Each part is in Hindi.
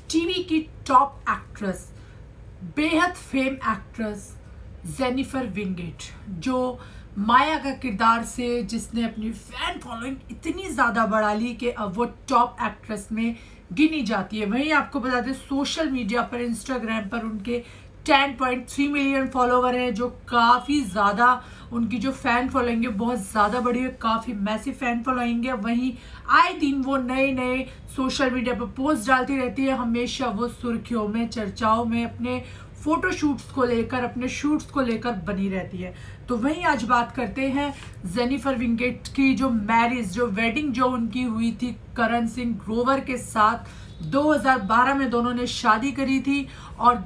टीवी की top actress, Beyhadh fame actress Jennifer Wingate, जो माया का किरदार से जिसने अपनी फैन फॉलोइंग इतनी ज़्यादा बढ़ा ली कि अब वो टॉप एक्ट्रेस में गिनी जाती है। वहीं आपको बता दें सोशल मीडिया पर, इंस्टाग्राम पर उनके 10.3 मिलियन फॉलोवर हैं, जो काफ़ी ज़्यादा उनकी जो फ़ैन फॉलोइंग है बहुत ज़्यादा बड़ी है, काफ़ी मैसिव फ़ैन फॉलोइंग है। वहीं आए दिन वो नए नए सोशल मीडिया पर पोस्ट डालती रहती है, हमेशा वो सुर्खियों में, चर्चाओं में, अपने फ़ोटोशूट्स को लेकर, अपने शूट्स को लेकर बनी रहती है। तो वहीं आज बात करते हैं जेनिफर विंगेट की जो मैरिज, जो वेडिंग जो उनकी हुई थी करण सिंह ग्रोवर के साथ। 2012 में दोनों ने शादी करी थी और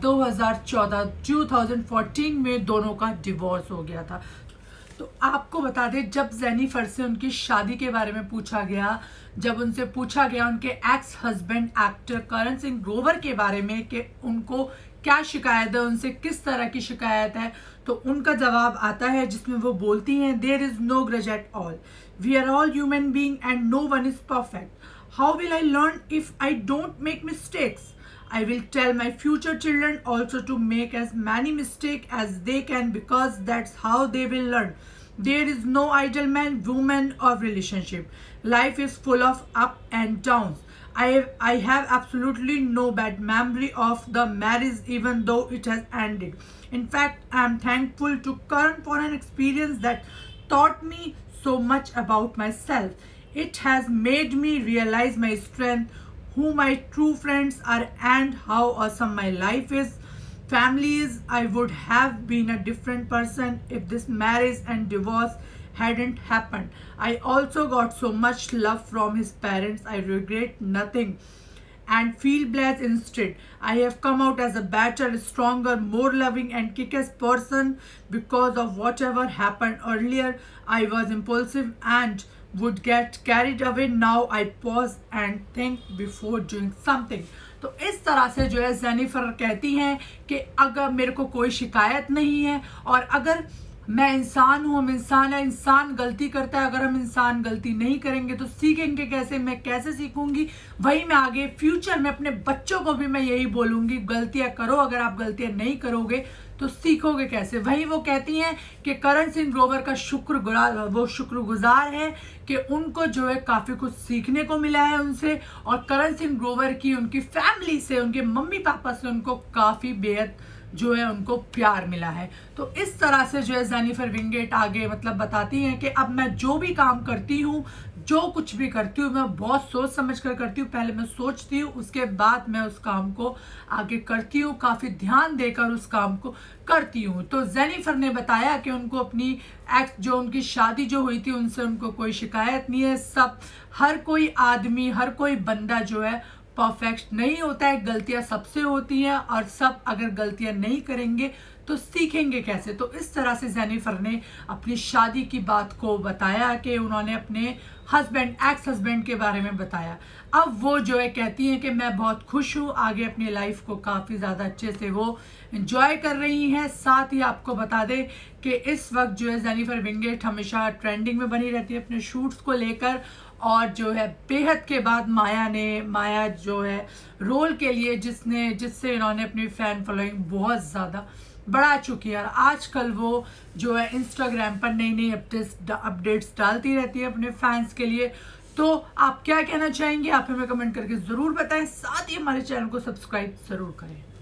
2014 में दोनों का डिवोर्स हो गया था। तो आपको बता दें, जब जेनिफर से उनकी शादी के बारे में पूछा गया, जब उनसे पूछा गया उनके ex husband actor Karan Singh Grover के बारे में कि उनको क्या शिकायत है, उनसे किस तरह की शिकायत है, तो उनका जवाब आता है जिसमें वो बोलती हैं, there is no grudge at all, we are all human being and no one is perfect, how will I learn if I don't make mistakes, I will tell my future children also to make as many mistakes as they can because that's how they will learn. There is no ideal man, woman or relationship. Life is full of up and downs. I have absolutely no bad memory of the marriage even though it has ended. In fact, I am thankful to Karan for an experience that taught me so much about myself. It has made me realize my strength, who my true friends are and how awesome my life is. Family is, I would have been a different person if this marriage and divorce hadn't happened. I also got so much love from his parents. I regret nothing and feel blessed instead. I have come out as a better, stronger, more loving and kick-ass person because of whatever happened earlier. I was impulsive and would get carried away. Now I pause and think before doing something. तो इस तरह से जो है जेनिफर कहती हैं कि अगर मेरे को कोई शिकायत नहीं है और अगर मैं इंसान हूँ, हम इंसान है, इंसान गलती करता है, अगर हम इंसान गलती नहीं करेंगे तो सीखेंगे कैसे, मैं कैसे सीखूंगी। वही मैं आगे फ्यूचर में अपने बच्चों को भी मैं यही बोलूंगी, गलतियां करो, अगर आप गलतियां नहीं करोगे तो सीखोगे कैसे। वही वो कहती हैं कि करण सिंह ग्रोवर का शुक्रगुजार है कि उनको जो है काफ़ी कुछ सीखने को मिला है उनसे, और करण सिंह ग्रोवर की उनकी फैमिली से, उनके मम्मी पापा से उनको काफ़ी बेहद जो है उनको प्यार मिला है। तो इस तरह से जो है जेनिफर विंगेट आगे मतलब बताती हैं कि अब मैं जो भी काम करती हूँ, जो कुछ भी करती हूँ, मैं बहुत सोच समझ कर करती हूँ। पहले मैं सोचती हूँ, उसके बाद मैं उस काम को आगे करती हूँ, काफ़ी ध्यान देकर उस काम को करती हूँ। तो जेनिफर ने बताया कि उनको अपनी एक्स, जो उनकी शादी जो हुई थी, उनसे उनको कोई शिकायत नहीं है। सब, हर कोई आदमी, हर कोई बंदा जो है परफेक्ट नहीं होता है, गलतियां सबसे होती हैं और सब अगर गलतियां नहीं करेंगे तो सीखेंगे कैसे। तो इस तरह से जेनिफर ने अपनी शादी की बात को बताया कि उन्होंने अपने हस्बैंड, एक्स हस्बैंड के बारे में बताया। अब वो जो है कहती हैं कि मैं बहुत खुश हूँ, आगे अपनी लाइफ को काफ़ी ज़्यादा अच्छे से वो एंजॉय कर रही हैं। साथ ही आपको बता दें कि इस वक्त जो है जेनिफर विंगेट हमेशा ट्रेंडिंग में बनी रहती है अपने शूट्स को लेकर, और जो है बेहद के बाद माया जो है रोल के लिए जिससे इन्होंने अपनी फैन फॉलोइंग बहुत ज़्यादा बढ़ा चुकी है। आजकल वो जो है इंस्टाग्राम पर नई नई अपडेट्स डालती रहती है अपने फैंस के लिए। तो आप क्या कहना चाहेंगे, आप हमें कमेंट करके ज़रूर बताएं। साथ ही हमारे चैनल को सब्सक्राइब ज़रूर करें।